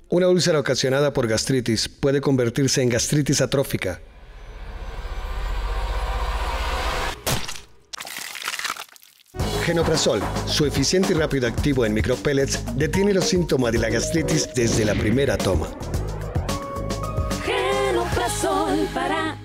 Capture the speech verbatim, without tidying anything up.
Una úlcera ocasionada por gastritis puede convertirse en gastritis atrófica. Genoprazol, su eficiente y rápido activo en micropellets, detiene los síntomas de la gastritis desde la primera toma. Genoprazol para